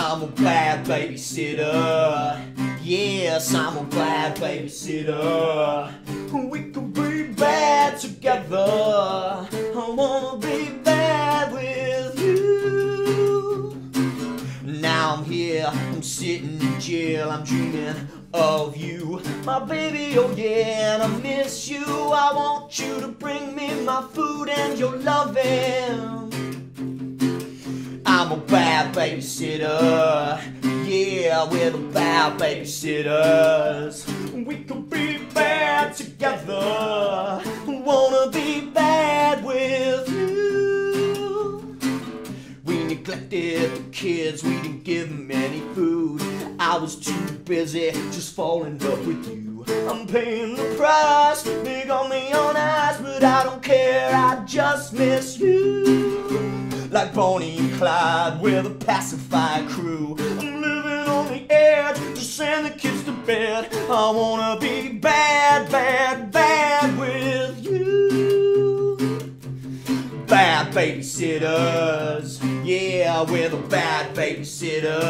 I'm a bad babysitter. Yes, I'm a bad babysitter. We could be bad together. I wanna be bad with you. Now I'm here, I'm sitting in jail, I'm dreaming of you, my baby, oh yeah, and I miss you. I want you to bring me my food and your loving. I'm a bad babysitter. Yeah, we're the bad babysitters. We could be bad together. Wanna be bad with you. We neglected the kids, we didn't give them any food. I was too busy just falling in love with you. I'm paying the price, big on me on ice, but I don't care, I just miss you. Like Bonnie and Clyde, we're the pacifier crew. I'm living on the edge, just send the kids to bed. I wanna be bad, bad, bad with you. Bad babysitters, yeah, we're the bad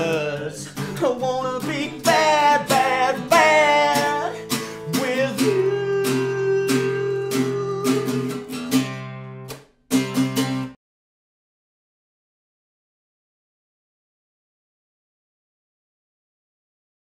babysitters. I wanna be bad, bad, bad with you.